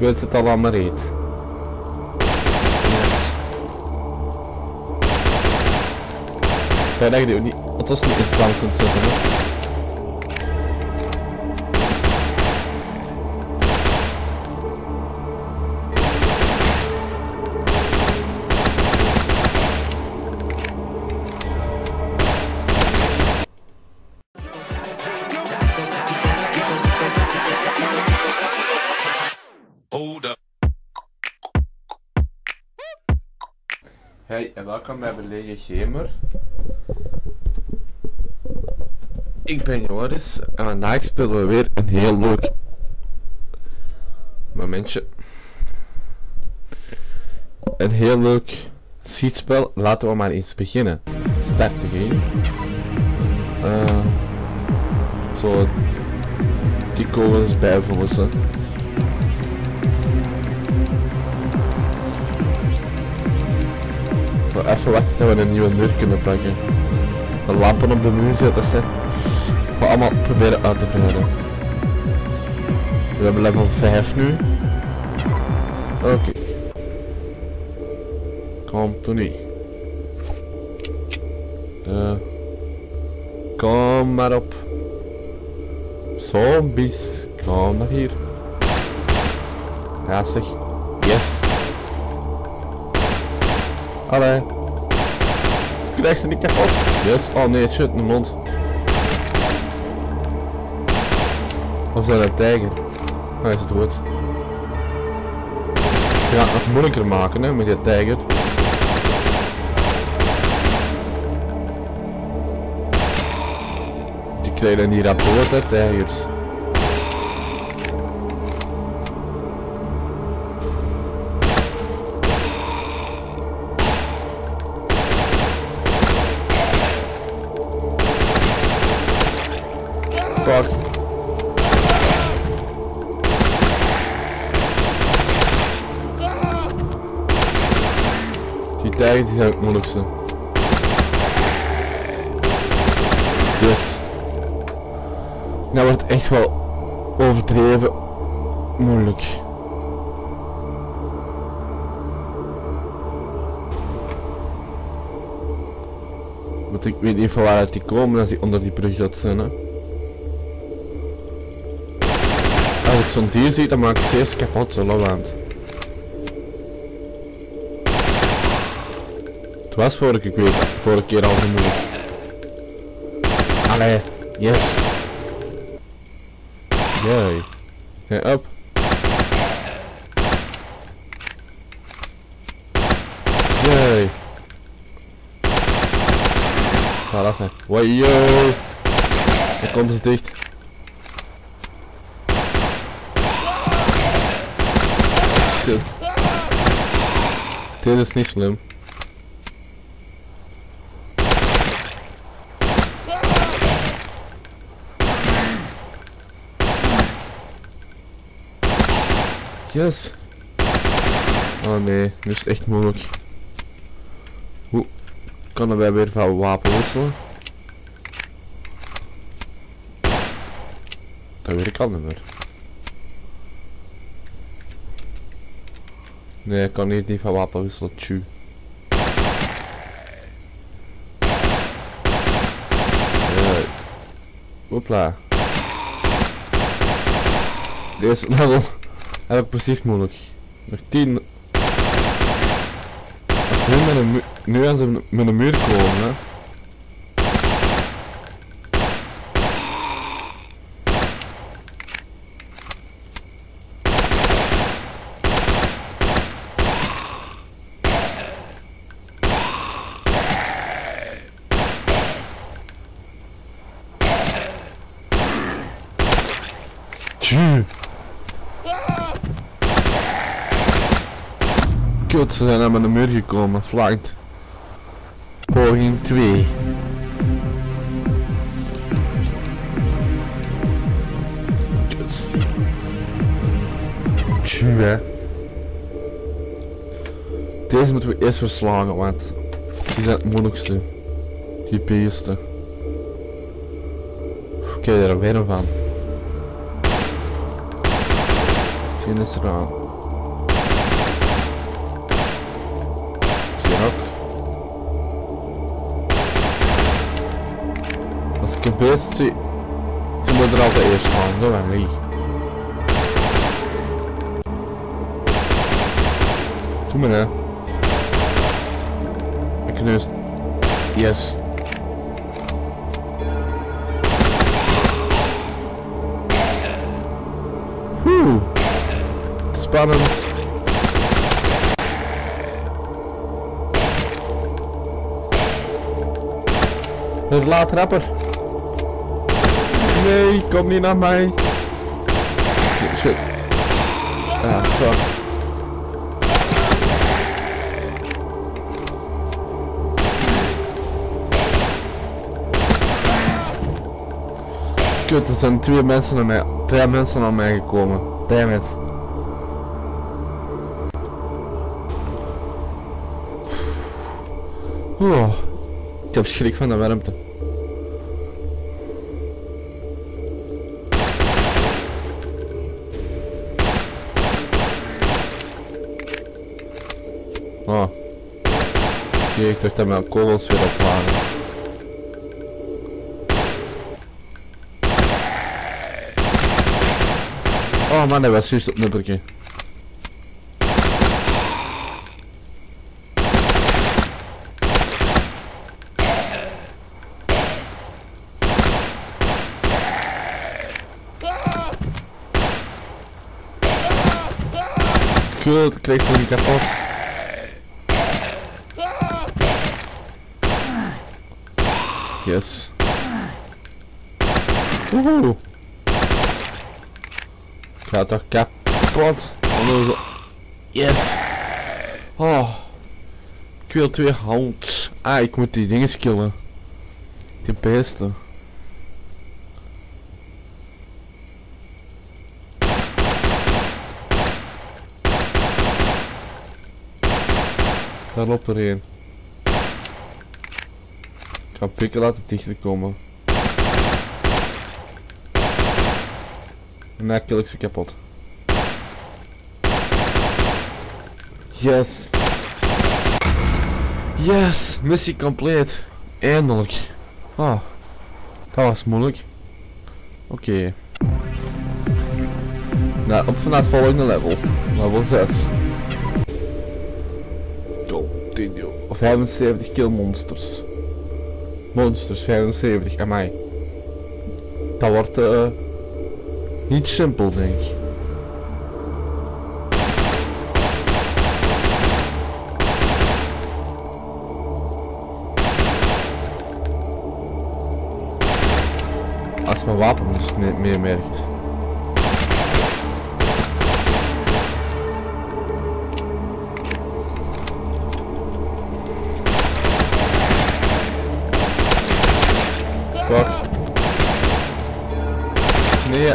weet het al aan mijn reet. Yes. Spijt dat je die ook niet, het was niet in het plan kunt zetten, hè. Hey en welkom bij Belege Gamer. Ik ben Joris en vandaag spelen we weer een heel leuk momentje. Een heel leuk schietspel. Laten we maar eens beginnen. Start de game. Zo die kogels bijvoegen. Even wachten dat we een nieuwe muur kunnen pakken. De lampen op de muur zetten zijn. We allemaal proberen uit te breiden. We hebben level 5 nu. Oké. Kom, doe niet. Kom maar op. Zombies. Kom naar hier. Ja zeg. Yes. Allee. Krijg ze niet kapot. Yes. Oh nee, shit, in de mond. Of zijn dat een tijger? Hij is dood. Je gaat het nog moeilijker maken, hè, met die tijger. Die krijgen die rap dood, hè, tijgers. Fuck. Die tijgers die zijn het moeilijkste. Yes. Nou wordt het echt wel overdreven moeilijk. Want ik weet niet van waaruit die komen als die onder die brug gaat zijn, hè. Als ik zo'n dier zie, dan maak ik ze eerst kapot, zo lawand. Het was vorige keer al zo moeilijk. Allee, yes. Jee. Hey, up. Jee. Ah, dat zijn. Wajo. Dan komen ze dicht. Shit. Dit is niet slim. Yes. Oh nee, nu is het echt moeilijk. Hoe kunnen wij weer van wapen wisselen? Dat weet ik al niet meer. Nee, ik kan hier niet van wapen wisselen, tju. Hopla. Deze level heb ik precies moeilijk. Nog 10. Als nu aan ze met een muur komen, hè. Kut, ze zijn naar mijn muur gekomen, flanked. Poging 2. Kut. Tju, hè. Deze moeten we eerst verslagen, want die zijn het moeilijkste. Die beesten. Oké, daar weer een van. Geen is eraan. Als ik een beest zie, dan moet er altijd eerst gaan, dat ben ik. Doe me hè. Ik kneus. Yes. Spannend. Laat rapper. Nee, kom niet naar mij. Shit. Ah, fuck. Kut, er zijn drie mensen naar mij gekomen. Damn it. Oh, ik heb schrik van de warmte. Oh. Oké, ik dacht dat mijn kogels weer op waren. Oh man, dat was juist op nubbertje. Goed, ik kreeg ze niet kapot. Yes. Woehoe. Gaat toch kapot? Yes. Oh. Ik wil 2 hounds. Ah, ik moet die dingen killen. Die beesten. Daar loopt er een. Ik ga pikken laten dichter komen. En dan kill ik ze kapot. Yes. Yes, missie compleet. Eindelijk. Ah, dat was moeilijk. Oké. Nou, op naar het volgende level. Level 6. Continue. 75 kill monsters. Monsters 75, amai. Dat wordt niet simpel, denk ik. Als mijn wapen dus niet meer merkt. Fuck. Nee.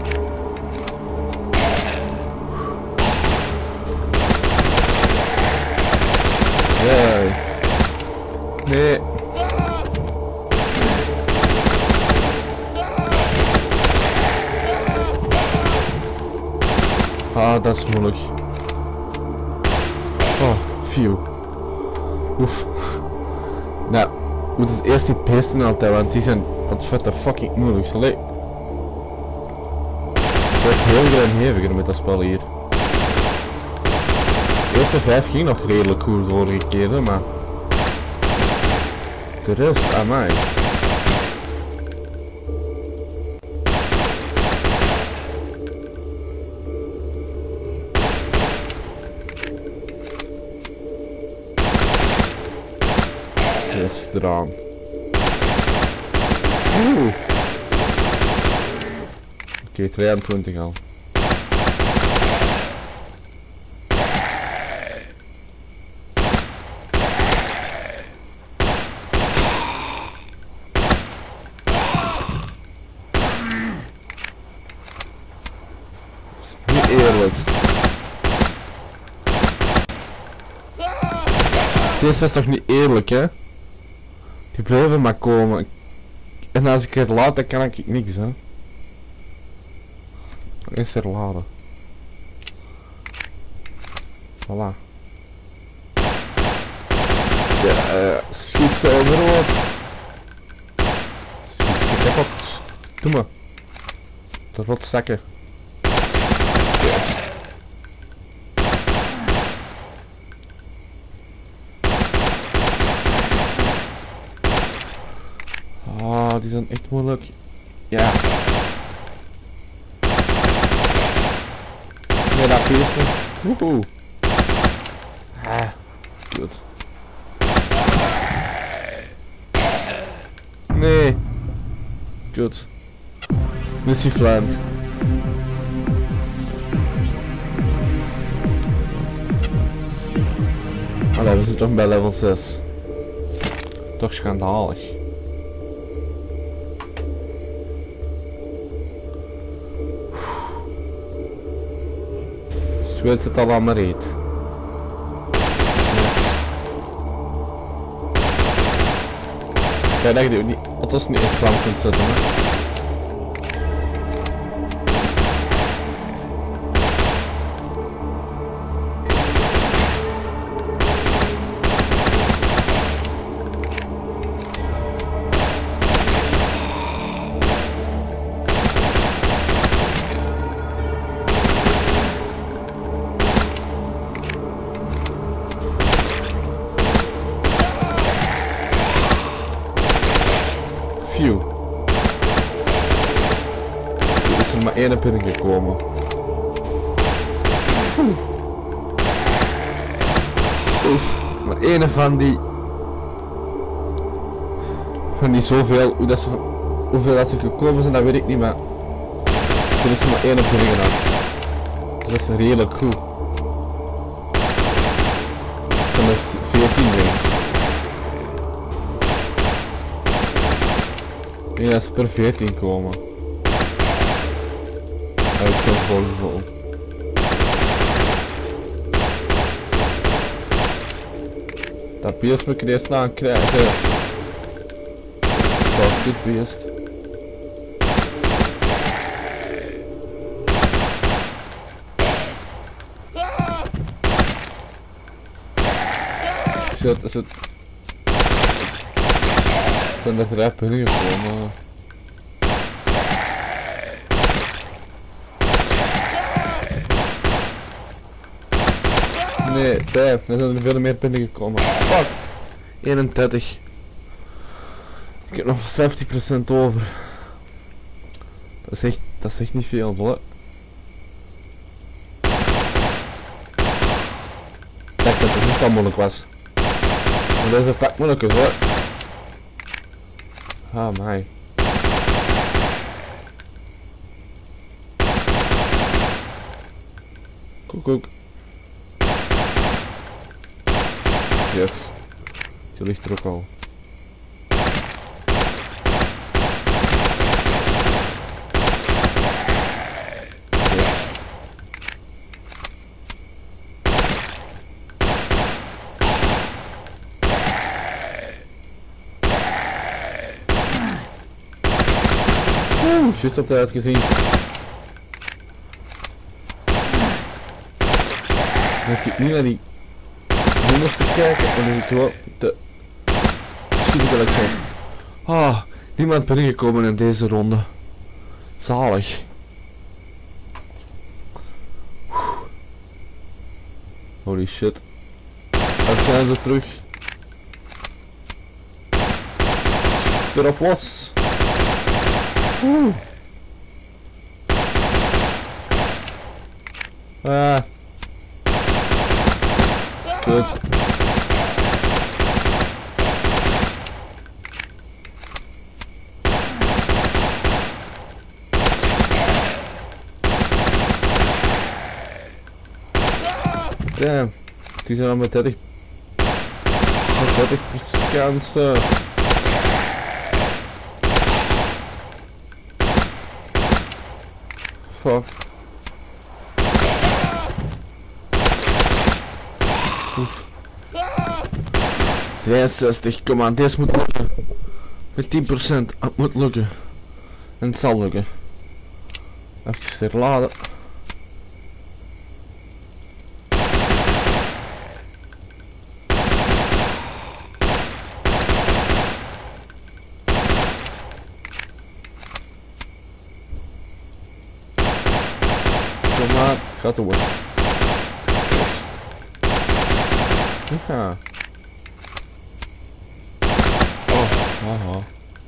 Nee. Nee. Ah, dat is moeilijk. Oh, phew. Oef. Nou, moet het eerst die beesten altijd, want die zijn wat fucking moeilijk. Allee. Het wordt heviger en heviger met dat spel hier. De eerste 5 ging nog redelijk goed vorige keer, maar de rest, amai. Yes, eraan. Oeh. Oké, 22 al. Niet eerlijk. Deze was toch niet eerlijk, hè? Die blijven maar komen. En als ik het laat, dan kan ik niks, hè? Eens herladen. Voilà. Ja, schiet zo erop. Schiet Doe maar. De rotzakken. Yes. Ah, die zijn echt moeilijk. Ja. Nee, dat is niet. Woehoe. Ah, goed. Nee. Goed. Missie flamed. Allee, we zitten toch bij level 6. Toch schandalig. Zweet zit al aan mijn reet. Yes. Kijk dat je die ook niet, althans niet in vlam kunt zetten. Hè. Phew. Er is er maar één binnengekomen. Oef, maar één van die zoveel, hoeveel dat ze gekomen zijn, dat weet ik niet, maar er is er maar één binnen. Dus dat is redelijk goed. Van de 14 denk ik. Ik denk dat ze per 14 komen. Uit zo'n volgeval. Dat beest moet ik eerst aan krijgen. Fuck dit beest. Shit, is het... Ik ben er vrij binnen gekomen. Nee, daar zijn er veel meer binnen gekomen. Fuck! 31. Ik heb nog 50% over. Dat is echt niet veel, hoor. Ik dacht dat het niet al moeilijk was. Maar deze pak moeilijk is, hoor. Ah, my. Koek. Yes. Je ligt er ook al. Yes. Juist op de uitgezien. Dan heb ik niet naar die nummers te kijken en dan ik gewoon de schieten gelijk zo. Ah, niemand binnengekomen in deze ronde. Zalig. Holy shit. Daar zijn ze terug. Erop los. Ah. Goed. Damn. Die zijn al met 30 kansen. Fuck. Oef. 63, kom aan, deze moet lukken. Met 10%, het moet lukken. En het zal lukken. Even herladen. Kom maar, gaat door. Ja. Oh, haha.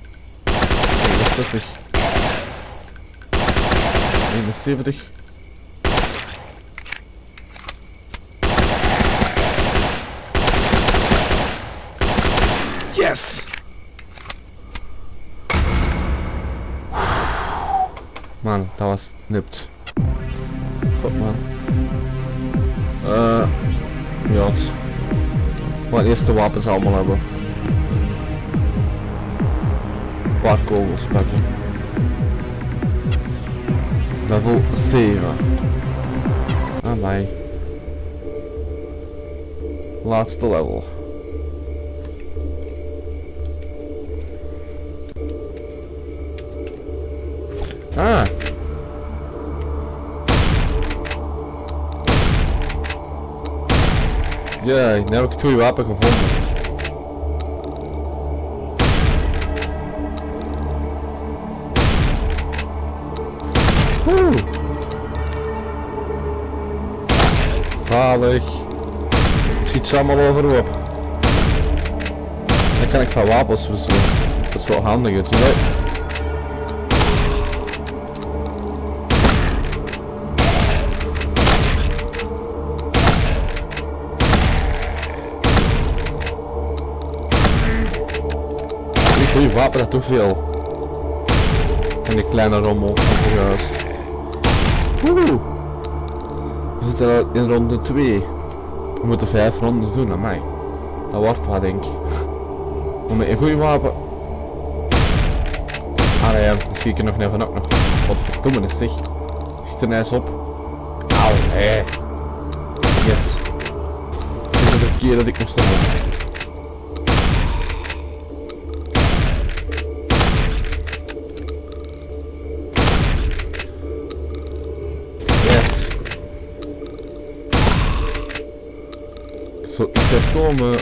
61. 71. Yes! Man, dat was nipt. Fuck man. Ja. Maar eerst de wapens allemaal hebben. Een paar kogels pakken. Level 7. Amai. Laatste level. Ah. Ja, nu heb ik het goede wapen gevonden. Woe. Zalig. Schiet ze allemaal overop. Dan kan ik van wapens wisselen. Dat is wel handig, het is leuk. Goeie wapen, dat doet veel. En die kleine rommel, juist. Woehoe! We zitten in ronde 2. We moeten 5 rondes doen, aan mij. Dat wordt wat, denk ik. Maar met een goeie wapen. Ah nee, dan schiet ik er nog even op. Wat verdomme is zeg. Schiet er eens op. Auw, nee. Yes. Dit is de keer dat ik nog staan. Zo, ik heb komen.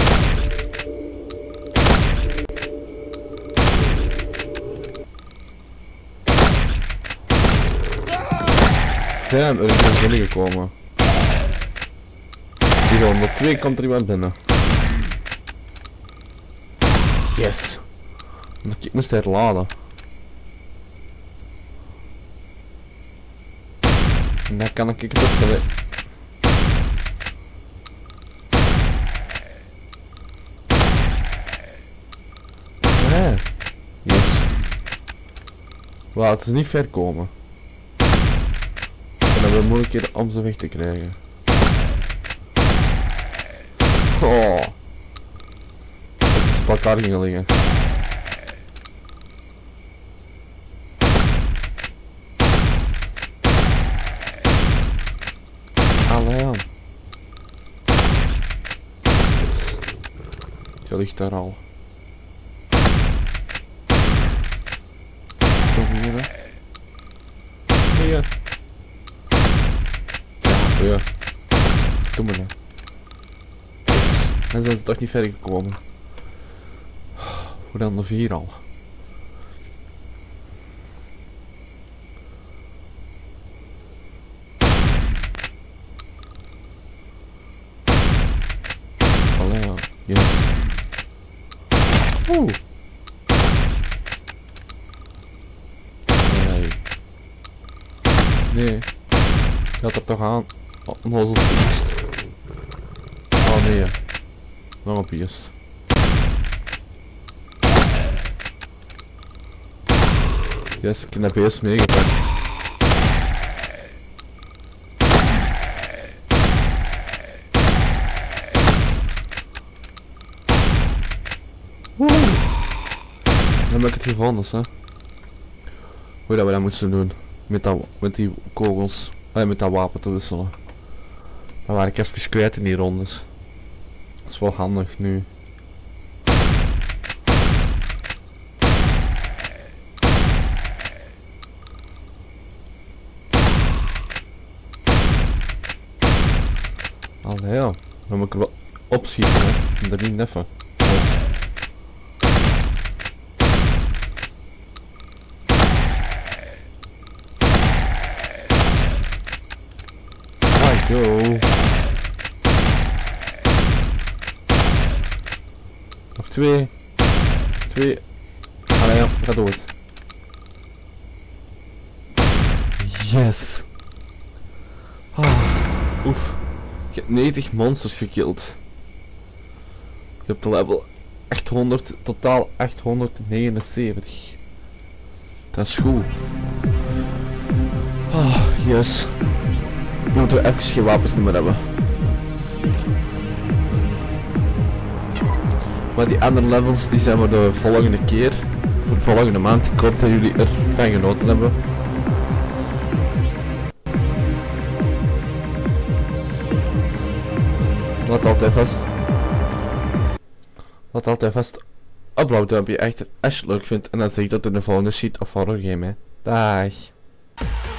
Damn, er is binnengekomen. Die ronde 2 komt er iemand binnen. Yes. Ik moest herladen. En dan kan ik het opstellen. Yes. Laten ze niet ver komen. En dan hebben we moeilijkheden om ze weg te krijgen. Oh. Dat is op elkaar gingen liggen. Allee. Yes. Je ligt daar al. Hier. Ja, doe maar. Yes. Dan zijn ze toch niet verder gekomen. Hoe dan de 4 al? Allee, yes. Oeh. Nee, gaat er toch aan? Oh, een hozzelpiest. Oh nee, nog een piest. Yes, ik heb dat beest meegepakt. Woe! Dan heb ik het gevonden, hè. Hoe dat we dat moeten doen. Met die kogels, met dat wapen te wisselen. Dan waar ik even kwijt in die rondes. Dat is wel handig nu. Allee, ja. Dan moet ik er wel opschieten, hè. En dat niet neffen. Yes. 2. Allee ja, ga dood. Yes. Oef. Je hebt 90 monsters gekilld. Je hebt de level 800, totaal 879. Dat is goed. Yes. Nu moeten we even geen wapens meer hebben. Maar die andere levels die zijn voor de volgende keer. Voor de volgende maand. Ik hoop dat jullie er van genoten hebben. Laat altijd vast een blauw duimpje echt als je het leuk vindt. En dan zeg ik dat in de volgende sheet of horror game. Dag.